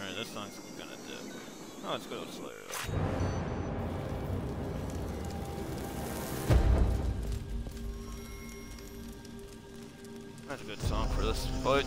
Alright, this song's gonna dip. Oh, let's go to Slayer though. That's a good song for this fight.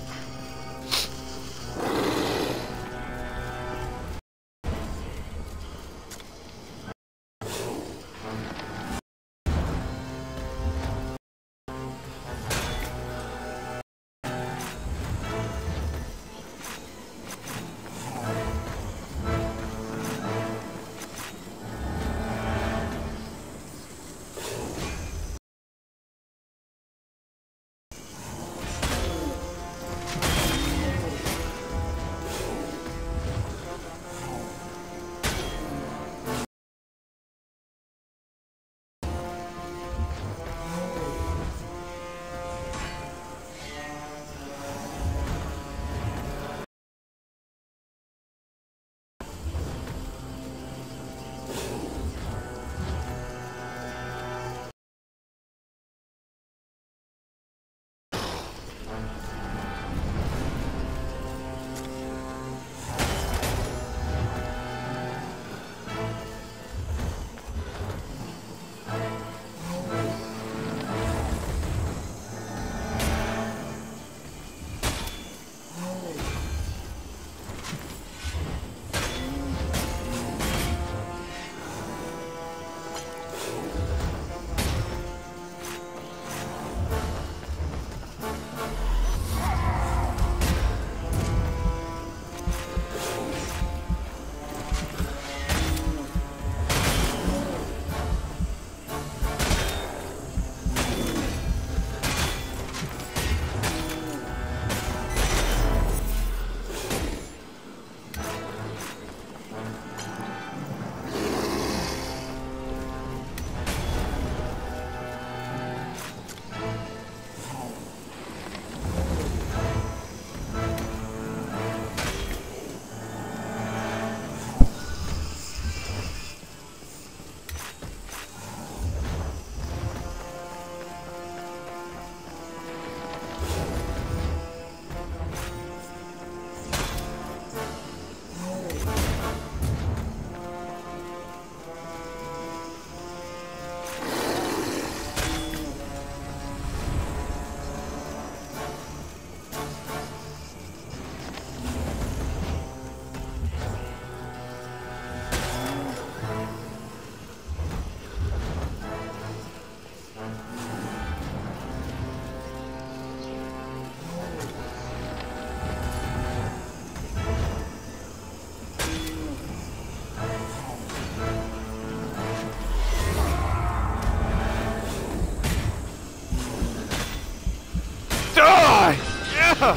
Yeah!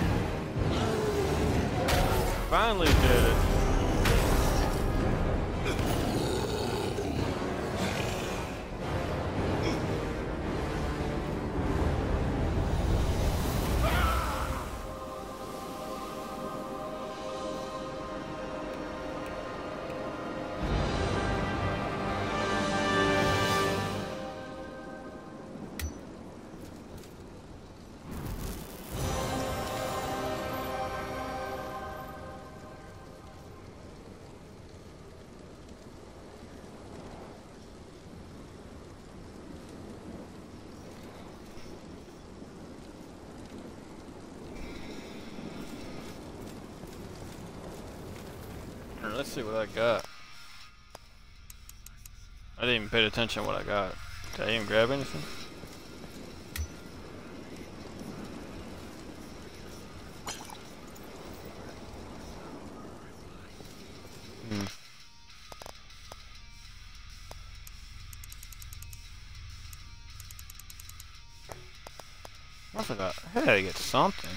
Finally did it. Let's see what I got. I didn't even pay attention to what I got. Did I even grab anything? I forgot. I had to get something.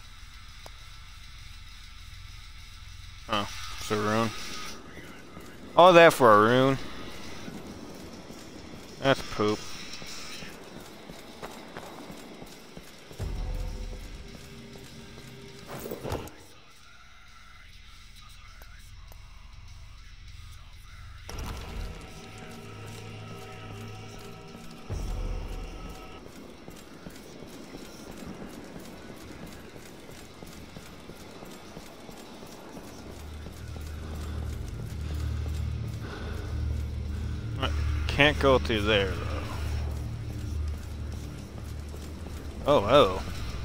Oh, it's a rune. All that for a rune. That's poop. Can't go through there though. Oh, oh.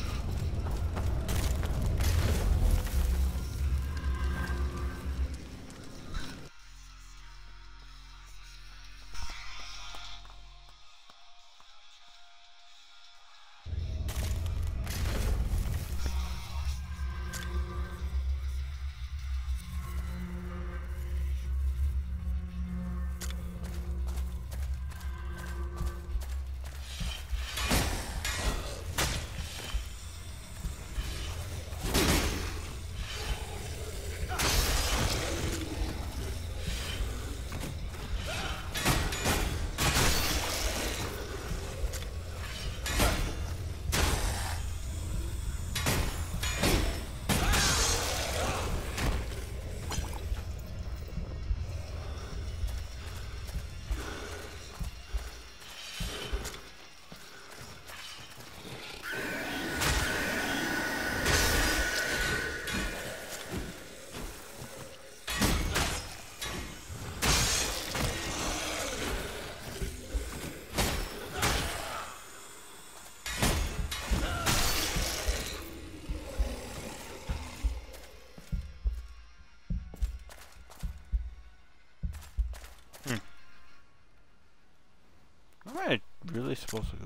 Where am I really supposed to go?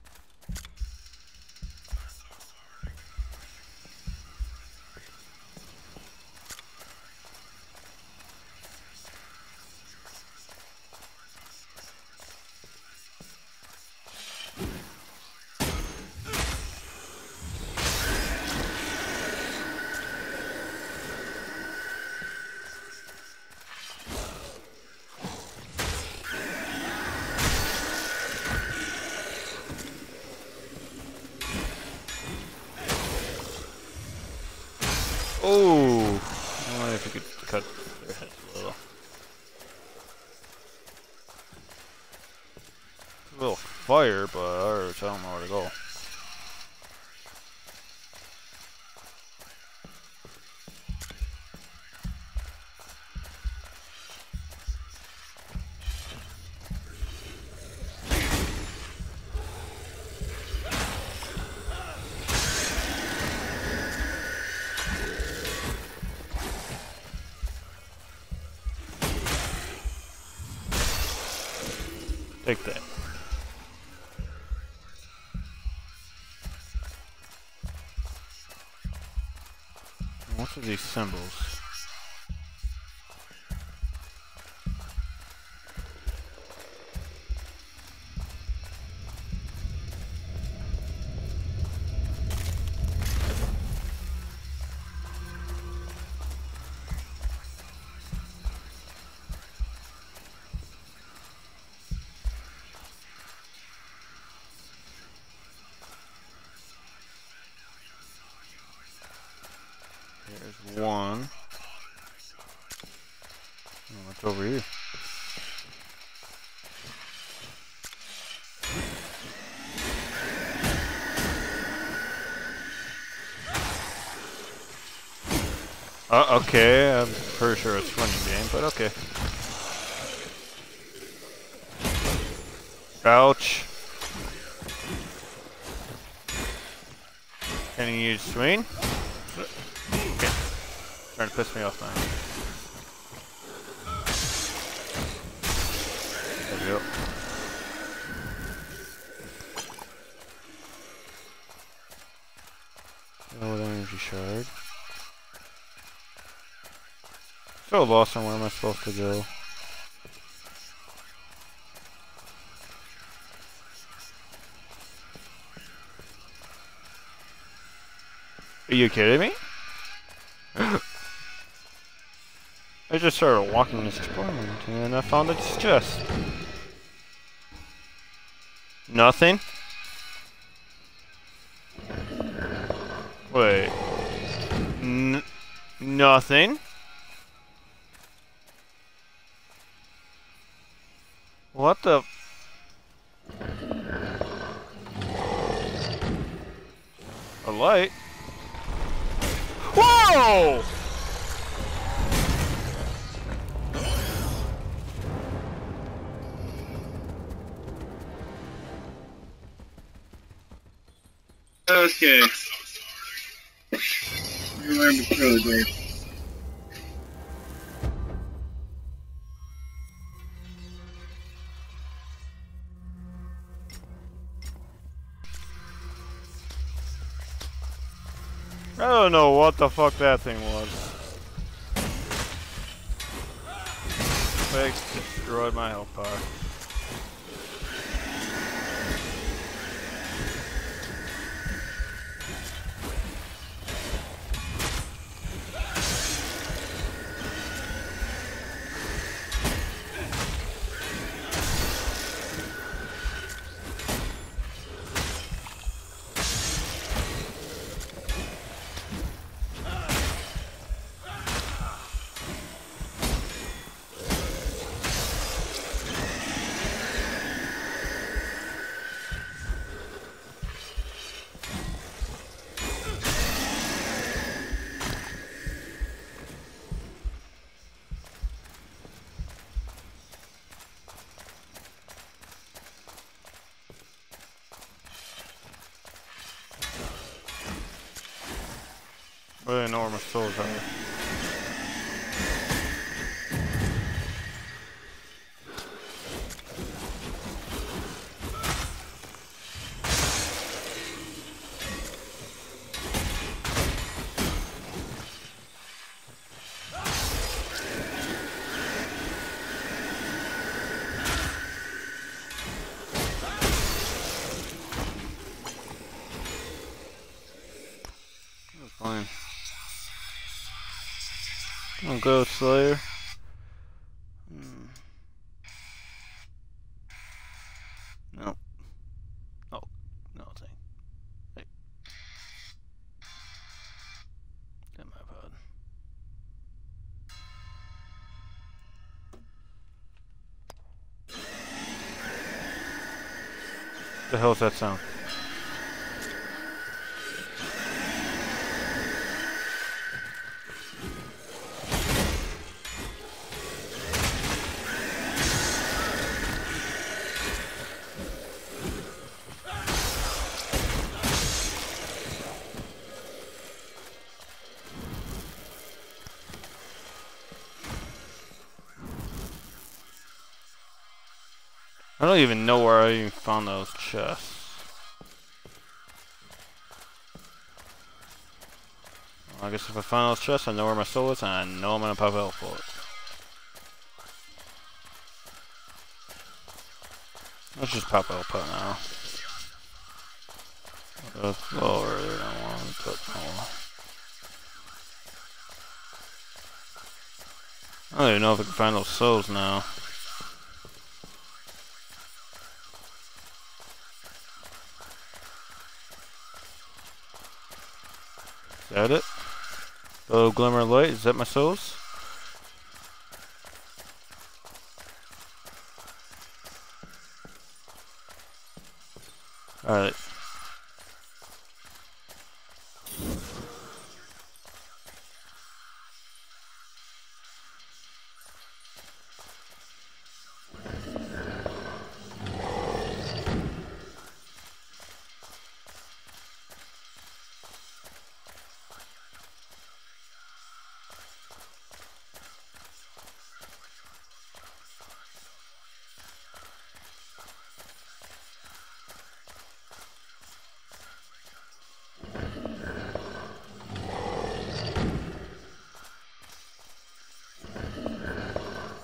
Oh, I wonder if you could cut their heads a little. It's a little fire, but I don't know where to go. Take that. What are these symbols? There's one. Oh, what's over here? Okay, I'm pretty sure it's winning game, but okay. Ouch. Can you use swing? Okay. Trying to piss me off now. There we go. Oh, with energy shard. So lost on where am I supposed to go? Are you kidding me? I just started walking this exploring, and I found its chest. Nothing? Wait. Nothing? What the? A light? Whoa! Okay. You learn the pro, Dave. I don't know what the fuck that thing was. It destroyed my health bar. I didn't know where my souls are. Fine. I'll go Slayer. No. Oh, no thing. Hey. Get my pod. The hell's that sound? I don't even know where I even found those chests. Well, I guess if I find those chests, I know where my soul is, and I know I'm gonna pop out for it. Let's just pop out now. Lower there, I want to put more. I don't even know if I can find those souls now. Is that it? The little glimmer of light, is that my souls? Alright.